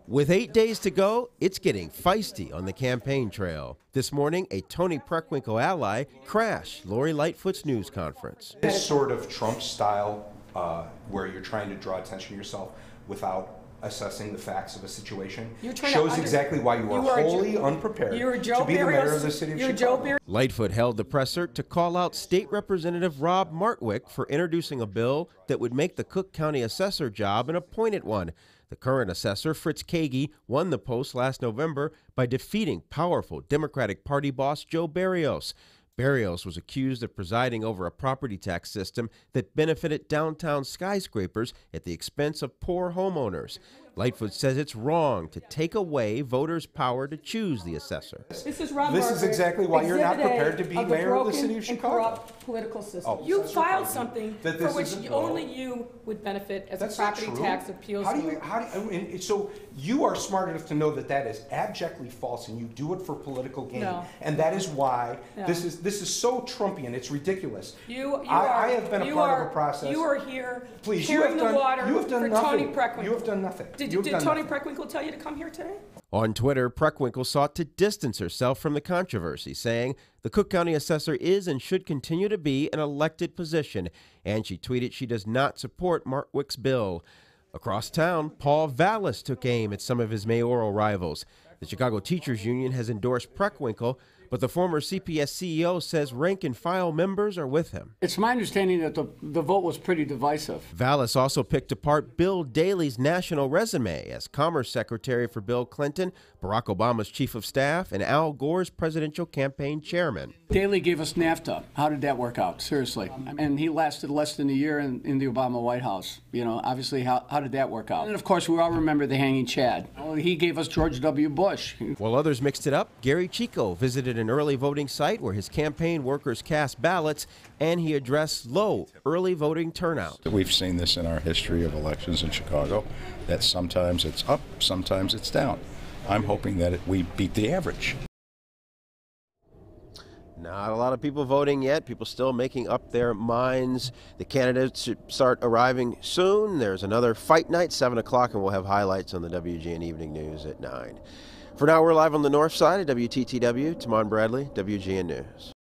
With 8 days to go, it's getting feisty on the campaign trail. This morning, a Tony Preckwinkle ally crashed Lori Lightfoot's news conference. This sort of Trump style, where you're trying to draw attention to yourself without assessing the facts of a situation, shows exactly why you are wholly unprepared to be the mayor of the city of Chicago. Lightfoot held the presser to call out State Representative Rob Martwick for introducing a bill that would make the Cook County assessor job an appointed one. The current assessor, Fritz Kagi, won the post last November by defeating powerful Democratic Party boss Joe Barrios. Barrios was accused of presiding over a property tax system that benefited downtown skyscrapers at the expense of poor homeowners. Lightfoot says it's wrong to take away voters' power to choose the assessor. This is exactly why you're not prepared to be mayor of the city of Chicago. Corrupt political system. Oh, you filed something for which only you you would benefit as a property tax appeals. So you are smart enough to know that that is abjectly false, and you do it for political gain. No. And that is why this is so Trumpian. It's ridiculous. I have been a part of a process. You are here. Please, carrying the water for Tony Preckwinkle. You have done nothing. Did Tony Preckwinkle tell you to come here today? On Twitter, Preckwinkle sought to distance herself from the controversy, saying the Cook County assessor is and should continue to be an elected position, and she tweeted she does not support Martwick's bill. Across town, Paul Vallis took aim at some of his mayoral rivals. The Chicago Teachers Union has endorsed Preckwinkle, but the former CPS CEO says rank-and-file members are with him. It's my understanding that the vote was pretty divisive. Vallis also picked apart Bill Daley's national resume as Commerce Secretary for Bill Clinton, Barack Obama's Chief of Staff, and Al Gore's presidential campaign chairman. Daley gave us NAFTA. How did that work out? Seriously. And he lasted less than a year in the Obama White House. You know, obviously, how did that work out? And of course, we all remember the hanging Chad. Well, he gave us George W. Bush. While others mixed it up, Gary Chico visited an early voting site where his campaign workers cast ballots, and he addressed low early voting turnout. We've seen this in our history of elections in Chicago, that sometimes it's up, sometimes it's down. I'm hoping that we beat the average. Not a lot of people voting yet. People still making up their minds. The candidates should start arriving soon. There's another fight night, 7 o'clock, and we'll have highlights on the WGN Evening News at 9. For now, we're live on the north side of WTTW. Tamon Bradley, WGN News.